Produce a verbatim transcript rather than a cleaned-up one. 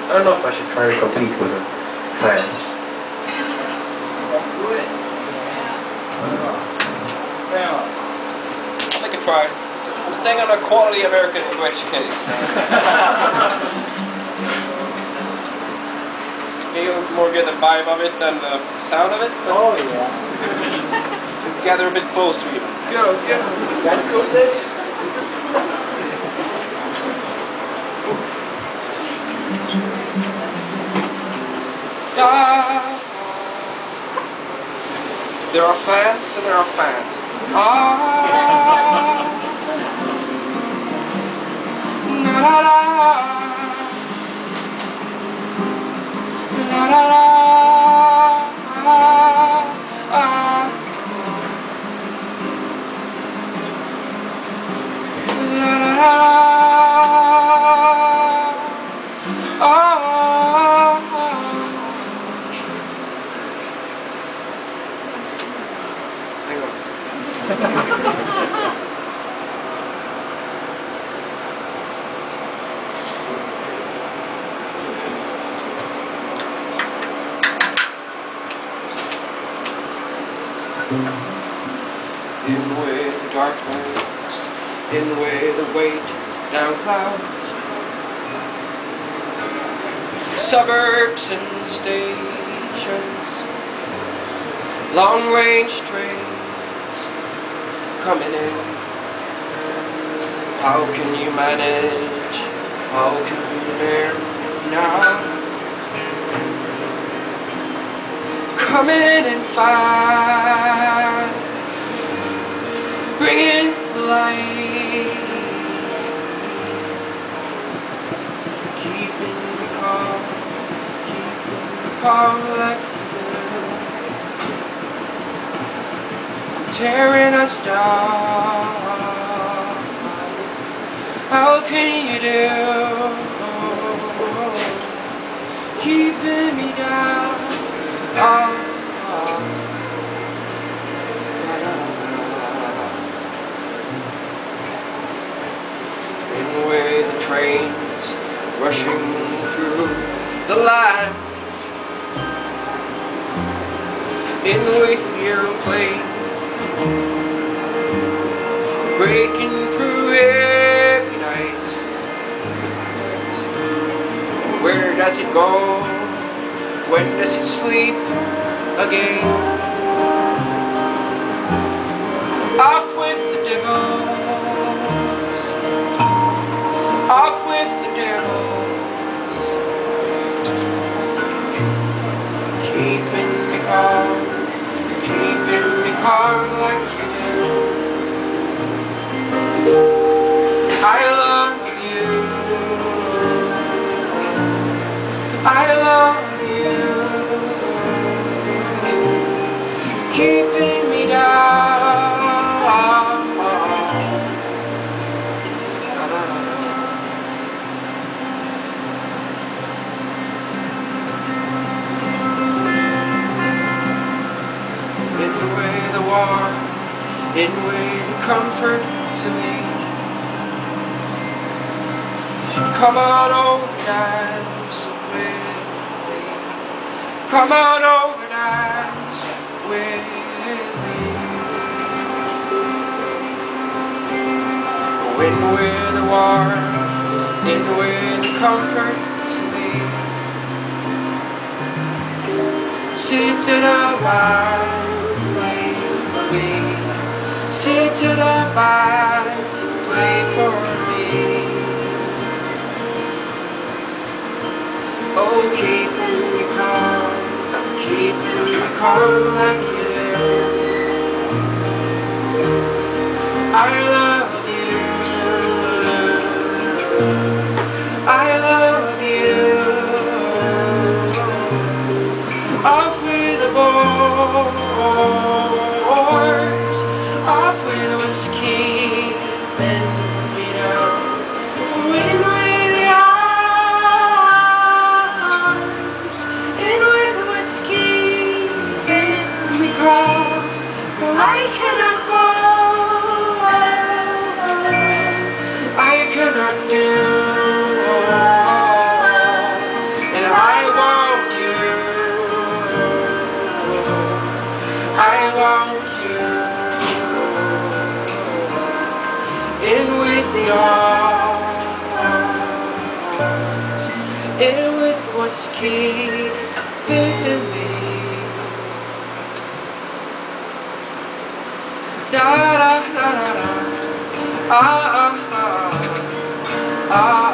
I don't know if I should try to compete with the fans. I'll make a try. I'm staying on a quality American English case. You more get the vibe of it than the sound of it? Oh yeah. Gather a bit closer even. Go, go. Got to go say. Ah. There are fans and there are fans. Ah. Na la la. La la la. Ah. La la la. In where the dark nights, in where the weight down clouds, suburbs and stations, long range trains coming in. How can you manage? How can you bear now? Come in and find, bring in the light, keeping me calm, keeping me calm like you do. Tearing us down, how can you do? Keeping me down. Oh. In where the trains rushing through the lines, in with aeroplanes breaking through every night. Where does it go? When does it sleep again? Off with the devils, off with the devils, keeping me calm, keeping me calm like you do. I love you, I love you, keeping me down. In way to comfort to me, you should come on over and dance with me. Come on over and dance with me. When we're the warmth, in way the comfort to me. Sit to the bar. Sit to the bar, play for me. Oh, keep me calm, keep me calm like you do. I love you, I love you. Off with the ball. Off with whiskey, bend me down. In with the arms, in with the whiskey, bend me cross. For I cannot go, I cannot do. in with what's keeping me. Da da da da da. Ah ah ah ah.